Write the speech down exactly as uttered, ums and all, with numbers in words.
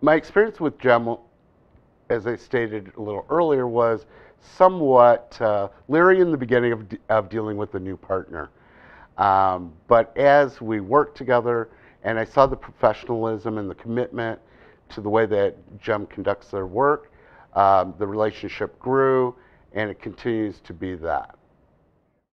My experience with Jem, as I stated a little earlier, was somewhat uh, leery in the beginning of, de of dealing with a new partner. Um, but as we worked together and I saw the professionalism and the commitment to the way that Jem conducts their work, um, the relationship grew and it continues to be that.